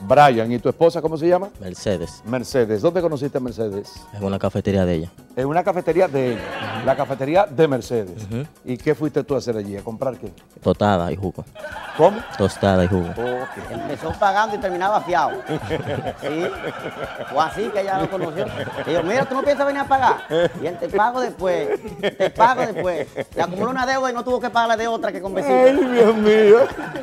Brian, ¿y tu esposa cómo se llama? Mercedes. Mercedes. ¿Dónde conociste a Mercedes? Es una cafetería de ella. En una cafetería de ella, la cafetería de Mercedes. ¿Y qué fuiste tú a hacer allí? ¿A comprar qué? Tostada y jugo. ¿Cómo? Tostada y jugo. Empezó pagando y terminaba fiado. Sí. O así que ella lo conoció. Y yo, mira, tú no piensas venir a pagar. Y él, te pago después. Te pago después. Le acumuló una deuda y no tuvo que pagarle de otra que con vecino. Ay, Dios mío.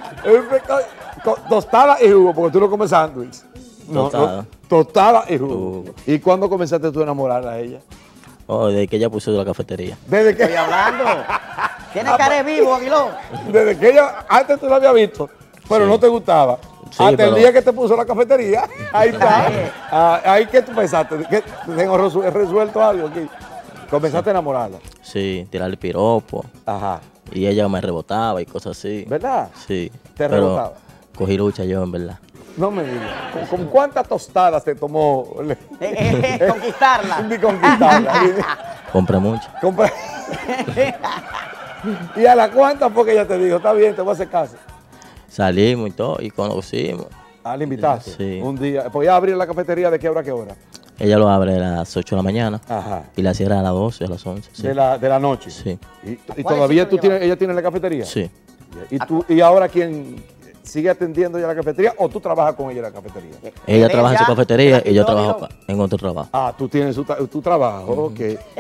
Tostada y jugo, porque tú no comes sándwich. Tostada. Tostada y jugo. ¿Y cuándo comenzaste tú a enamorarla a ella? Oh, desde que ella puso de la cafetería. Desde que... Estoy hablando. Tiene cara de vivo, Aguilón. Desde que ella, antes tú la habías visto, pero Sí. no te gustaba. Sí, Hasta el pero- día que te puso la cafetería, ahí está. Ahí que tú pensaste, que tengo resuelto algo aquí. Comenzaste a enamorarla. Sí, tirarle piropo. Ajá. Y ella me rebotaba y cosas así. ¿Verdad? Sí. ¿Te pero rebotaba? Cogí lucha yo, en verdad. No me digas. ¿Con cuántas tostadas te tomó Conquistarla. de conquistarla? Compré mucho. Compra- ¿Y a la cuánta fue que ella te dijo? Está bien, te voy a hacer caso. Salimos y todo y conocimos. Ah, le invitaste. Sí. Un día. Pues ya abrir la cafetería de qué hora a qué hora. Ella lo abre a las 8 de la mañana Ajá. y la cierra a las 12, a las 11. Sí. De la noche. Sí. ¿Y ¿Cuál todavía es tú el tienes, ella tiene la cafetería? Sí. ¿Y ahora quién sigue atendiendo ya la cafetería o tú trabajas con ella en la cafetería? Ella trabaja en su ya, cafetería te la y yo quitó, trabajo dijo. en otro trabajo. Ah, tú tienes tu trabajo, ok.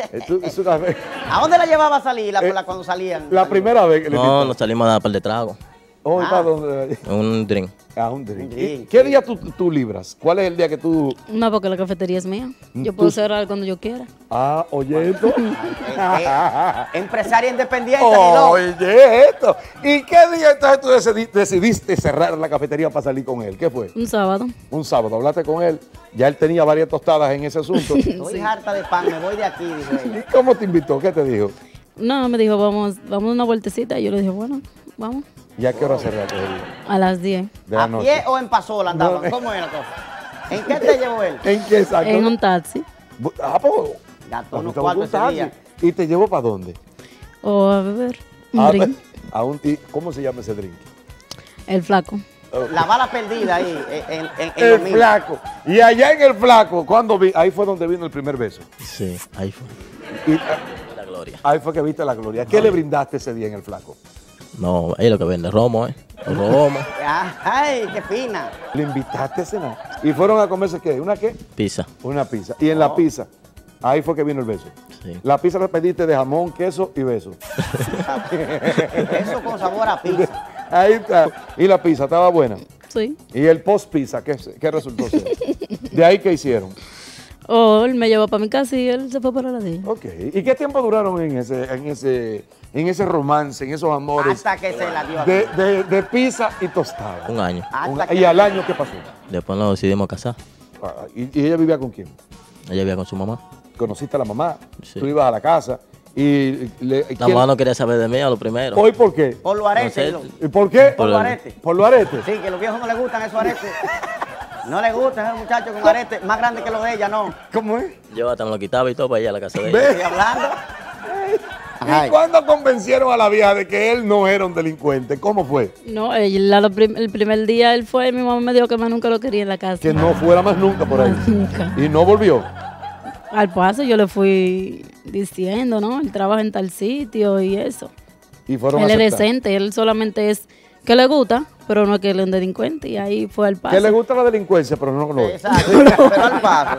¿A dónde la llevaba a salir cuando salían? La primera vez que le No, invitaste. nos salimos a dar par de trago. ¿Dónde está? ¿Dónde? Un drink. Ah, un drink. Un drink, ¿Qué día tú libras? ¿Cuál es el día que tú...? No, porque la cafetería es mía. Yo puedo cerrar cuando yo quiera. Ah, oye esto. Empresaria independiente, Aguilón. Oye esto. ¿Y qué día entonces tú decidiste cerrar la cafetería para salir con él? ¿Qué fue? Un sábado. Un sábado. Hablaste con él. Ya él tenía varias tostadas en ese asunto. Estoy harta de pan, me voy de aquí, dijo ella. ¿Y cómo te invitó? ¿Qué te dijo? No, me dijo, vamos una vueltecita. Y yo le dije, bueno, vamos. ¿Y a qué hora cerraste el día? A las 10. De la ¿A noche. pie o en pasola andaban? No. ¿Cómo era la cosa? ¿En qué te llevó él? ¿En qué exacto? En un taxi. Ah, pues. Gastó unos te cuartos buscó un ese día. taxi. ¿Y te llevó para dónde? O a beber. Un Ah, drink. ¿y cómo se llama ese drink? El flaco. La bala perdida ahí, en El lo mismo. flaco. Y allá en el flaco, ahí fue donde vino el primer beso. Sí, ahí fue. Y La gloria. ahí fue que viste la gloria. ¿Qué le brindaste ese día en el flaco? No, es lo que vende romo, Romo, Ay, qué fina. Le invitaste a cenar. ¿Y fueron a comerse qué? ¿Una qué? pizza. Una pizza. Y en la pizza, ahí fue que vino el beso. Sí. La pizza la pediste de jamón, queso y beso. Eso con sabor a pizza. Ahí está. Y la pizza estaba buena. Sí. Y el post pizza, ¿qué resultó ser? De ahí que hicieron. O él me llevó para mi casa y él se fue para la de ella. Ok. ¿Y qué tiempo duraron en ese romance, en esos amores Hasta que se la dio a de pizza y tostada? Un año. Hasta ¿Y que al año qué pasó? Después nos decidimos casar. Ah, ¿Y ella vivía con quién? Ella vivía con su mamá. ¿Conociste a la mamá? Sí. Tú ibas a la casa y... La mamá no quería saber de mí a lo primero. ¿Hoy por qué? por los aretes. No sé. Aguilón. ¿Y por qué? Por los aretes. ¿Por los aretes? Sí, que a los viejos no les gustan esos aretes. No les gustan esos muchachos con aretes más grandes que los de ella, no. ¿Cómo es? Yo hasta me lo quitaba y todo para ir a la casa de Ve. ella. Estoy hablando. ¿Y Ay. cuándo convencieron a la vieja de que él no era un delincuente? ¿Cómo fue? No, el primer día él fue y mi mamá me dijo que más nunca lo quería en la casa. Que no fuera más nunca por ahí. Más nunca. Y no volvió. Al paso yo le fui diciendo, ¿no? Él trabaja en tal sitio y eso. Y fueron a Él es aceptar. decente, él solamente es que le gusta, pero no es que él es un delincuente. Y ahí fue al paso. Que le gusta la delincuencia, pero no lo Exacto, pero al paso.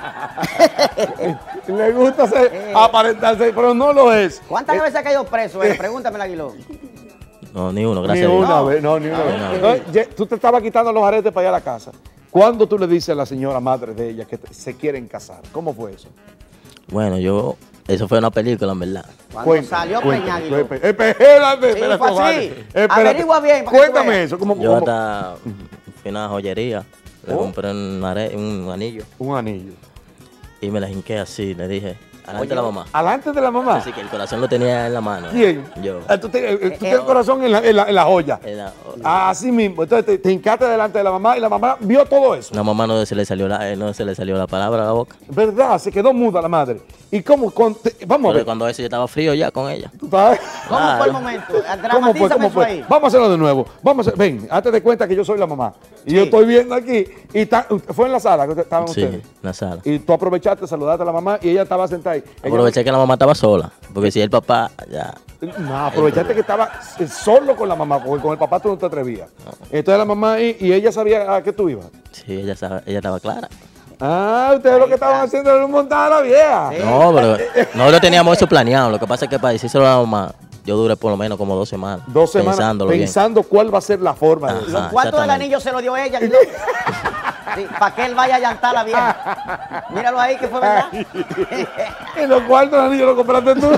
Le gusta aparentarse, pero no lo es. ¿Cuántas veces ha caído preso él? Pregúntame, Aguilón. No, ni uno, Ni gracias a Dios. una vez, no, ni una vez. No, tú te estabas quitando los aretes para ir a la casa. ¿Cuándo tú le dices a la señora madre de ella que se quieren casar? ¿Cómo fue eso? Bueno, eso fue una película, en verdad. Cuando salió Peña Aguilón. Espérate, Sí, fue así. compadre, espérate. Averigua bien, para que tú Cuéntame veas. eso. ¿Cómo, Yo cómo? hasta fui a una joyería, le compré un anillo Un anillo. y me la hinqué así. Le dije, Adelante de la mamá. Alante de la mamá. Así que el corazón lo tenía en la mano. ¿Quién? Yo. Tú tienes el corazón en la joya. Así mismo. Entonces te hincaste delante de la mamá y la mamá vio todo eso. La mamá no se le salió la palabra a la boca. ¿Verdad? Se quedó muda la madre. ¿Y cómo? Vamos a ver. Cuando eso yo estaba frío ya con ella. ¿Tú sabes? ¿Cómo fue el momento? Dramatízame eso ahí. Vamos a hacerlo de nuevo. Ven, hazte de cuenta que yo soy la mamá. Y yo estoy viendo aquí. Y fue en la sala que estaban ustedes. Sí, en la sala. Y tú aprovechaste, saludaste a la mamá y ella estaba sentada ahí. Aproveché que la mamá estaba sola. Porque si el papá, ya. No, aprovechaste que estaba solo con la mamá, porque con el papá tú no te atrevías. Entonces la mamá ahí, y ella sabía a qué tú ibas. Sí, ella estaba clara. Ah, ustedes lo que estaban haciendo era un montar a la vieja. No, pero nosotros teníamos eso planeado. Lo que pasa es que para decírselo a la mamá, yo duré por lo menos como 2 semanas. 2 semanas pensando cuál va a ser la forma. Ajá, ¿Los cuartos del anillo se lo dio ella? Sí, para que él vaya a llantar a la vieja. Míralo ahí, que fue verdad. Y los cuartos del anillo lo compraste tú.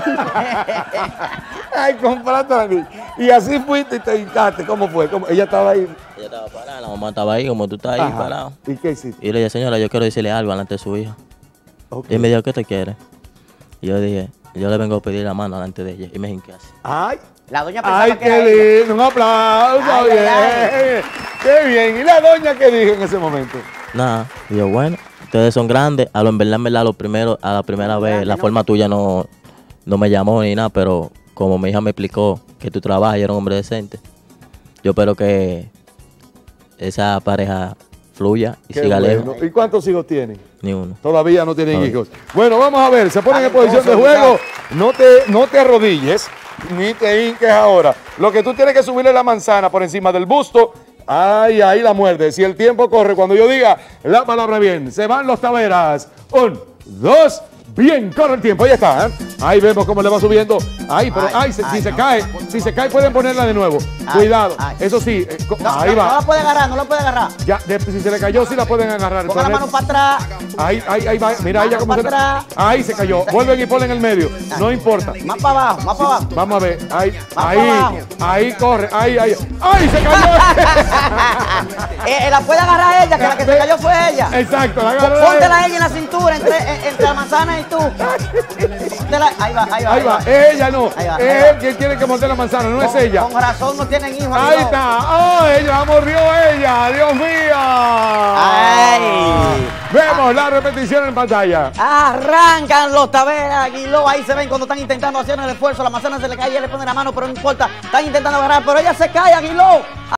Ay, compraste el anillo. Y así fuiste y te hincaste. ¿Cómo fue? Ella estaba ahí. Ella estaba parada, la mamá estaba ahí, como tú estás ahí parado. ¿Y qué hiciste? Y yo le dije, señora, yo quiero decirle algo delante de su hija. Okay. Y me dijo, ¿qué te quiere? Y yo dije, yo le vengo a pedir la mano delante de ella. Y me hinqué así. Ay. La doña pensaba Ay, que era ella. qué lindo. Un aplauso. Ay, Bien. ay. Qué bien. ¿Y la doña qué dijo en ese momento? Nada. Y yo, bueno, ustedes son grandes. A la primera vez, la forma tuya no me llamó ni nada, pero como mi hija me explicó que tú trabajas y eres un hombre decente, yo espero que esa pareja fluya y siga lejos. ¿Y cuántos hijos tienen? Ni uno. Todavía no tienen No. hijos. Bueno, vamos a ver, se ponen en Ay, posición de entonces, juego. No te arrodilles, ni te hinques ahora. Lo que tú tienes que subirle la manzana por encima del busto. Ay, ahí la muerde. Si el tiempo corre, cuando yo diga la palabra bien, se van los Taveras. 1, 2, bien, corre el tiempo. Ahí está, ¿eh? Ahí vemos cómo le va subiendo. Ahí, pero si se cae, pueden ponerla de nuevo. Cuidado. Eso sí, ahí va. No la puede agarrar, no la puede agarrar. Ya, si se le cayó, sí la pueden agarrar. Ponga la mano para atrás. Ahí va. Mira ella cómo se atrás. ahí se cayó. Vuelven y ponen en el medio. No importa. Más para abajo, más para abajo. Vamos a ver. para abajo. Ahí corre. Ahí. ¡Ay, se cayó! La puede agarrar ella, que la que se cayó fue ella. Exacto, la agarró. Póntela a ella en la cintura, entre la manzana y tú. Ahí va. Ella no. Ahí va, Es él quien tiene que morder la manzana, no es ella. Con razón no tienen hijos. Ahí está. ¡Oh, ella mordió ella! ¡Dios mío! ¡Ay! Vemos la repetición en pantalla. Arrancan los Taveras, Aguiló, ahí se ven cuando están intentando hacer el esfuerzo, la manzana se le cae, ella le pone la mano, pero no importa, están intentando agarrar, pero ella se cae, Aguiló.